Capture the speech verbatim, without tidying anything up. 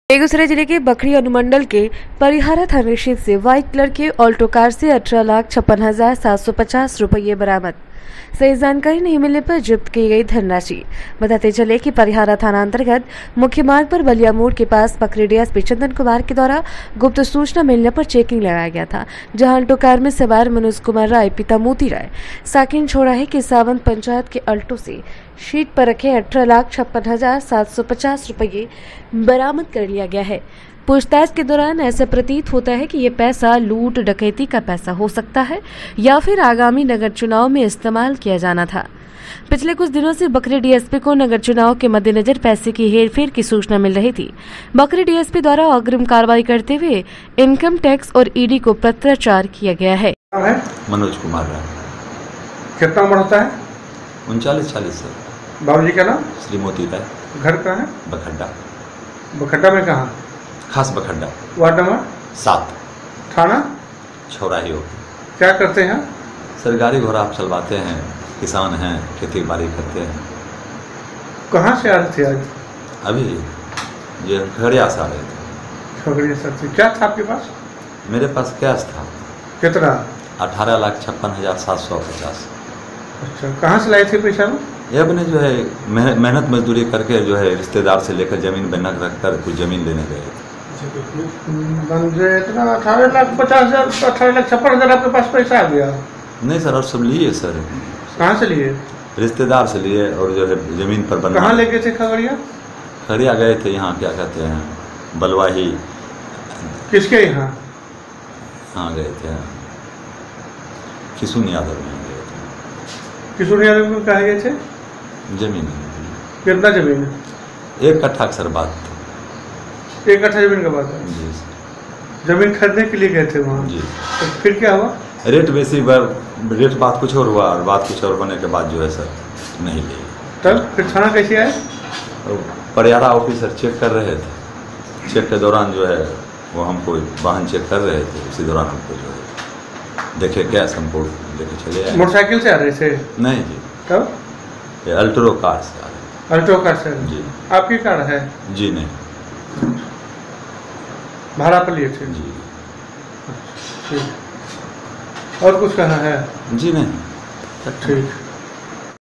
बेगूसराय जिले के बखरी अनुमंडल के परिहारा थाना क्षेत्र से व्हाइट कलर के ऑल्टो कार से अठारह लाख छप्पन हजार सात सौ पचास रुपये बरामद। सही जानकारी नहीं मिलने पर जब्त की गई धनराशि। बताते चले कि परिहारा थाना अंतर्गत मुख्य मार्ग पर बलिया मोड़ के पास बखरी डीएसपी चंदन कुमार के द्वारा गुप्त सूचना मिलने पर चेकिंग लगाया गया था, जहां ऑल्टो कार में सवार मनोज कुमार राय पिता मोती राय साकिन चौराहे के सावंत पंचायत के अल्टो से शीट पर रखे अठारह लाख छप्पन हजार सात सौ पचास रुपये बरामद कर लिया गया है। पूछताछ के दौरान ऐसा प्रतीत होता है कि ये पैसा लूट डकैती का पैसा हो सकता है या फिर आगामी नगर चुनाव में इस्तेमाल किया जाना था। पिछले कुछ दिनों से बखरी डीएसपी को नगर चुनाव के मद्देनजर पैसे की हेरफेर की सूचना मिल रही थी। बखरी डीएसपी द्वारा अग्रिम कार्रवाई करते हुए इनकम टैक्स और ईडी को पत्राचार किया गया है। मनोज कुमार राय। कितना उम्र होता है? उनचालीस चालीस सर। बाबूजी का नाम? श्री मोती राय। घर कहाँ है? बखड्डा। बखड्डा में कहाँ? खास बखड्डा। वार्ड नंबर सात। थाना चौराही हो। क्या करते हैं? सर गाड़ी घोड़ा आप चलवाते हैं, किसान हैं, खेती बाड़ी करते हैं। कहाँ से आ रहे थे आज? अभी ये खगड़िया से आ रहे थे। खगड़िया से। क्या था आपके पास? मेरे पास कैश था। कितना? अठारह लाख छप्पन हजार सात सौ पचास। अच्छा, कहाँ से लाए थे पैसा में? ये अपने जो है मेहनत मजदूरी करके जो है रिश्तेदार से लेकर जमीन बन्नक रख कर कुछ जमीन लेने गए थे। इतना अठारह लाख पचास हजार अठारह लाख छप्पन हजार आपके पास पैसा आ गया? नहीं सर, और सब लिए सर। कहाँ से लिए? रिश्तेदार से लिए और जो है जमीन पर बना। कहाँ ले गए थे? खगड़िया? खगड़िया गए थे, यहाँ क्या कहते हैं बलवाही। किसके यहाँ? हाँ गए थे किशुन यादव में गए थे। किशुन यादव में कहाँ गए थे? जमीन। कितना जमीन? एक कट्ठा अक्सर बात। एक कट्ठा जमीन का बात है जी। जमीन खरीदने के लिए गए थे वहाँ जी। तो फिर क्या हुआ? रेट बेसी बार रेट बात कुछ और हुआ और बात कुछ और होने के बाद जो है सर नहीं ले। तब फिर थाना कैसे आए? तो परिहारा ऑफिसर चेक कर रहे थे। चेक के दौरान जो है वो हमको वाहन चेक कर रहे थे, उसी दौरान हमको जो है देखे कैश हमको लेके चले आए। मोटरसाइकिल से आ रहे थे? नहीं जी। तब? ये अल्टो कार से आ रहे। अल्टो कार से? जी। आपकी कार है? जी नहीं। भाड़ा पर लिए थे? जी। ठीक। और कुछ कहना है? जी नहीं। ठीक।